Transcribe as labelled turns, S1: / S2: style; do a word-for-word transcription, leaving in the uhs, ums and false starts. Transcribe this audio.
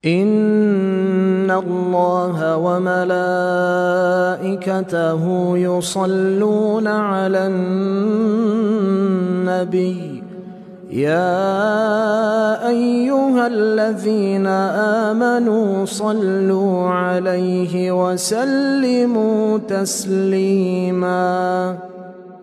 S1: إن الله وملائكته يصلون على النبي يا أيها الذين آمنوا صلوا عليه وسلموا تسليما.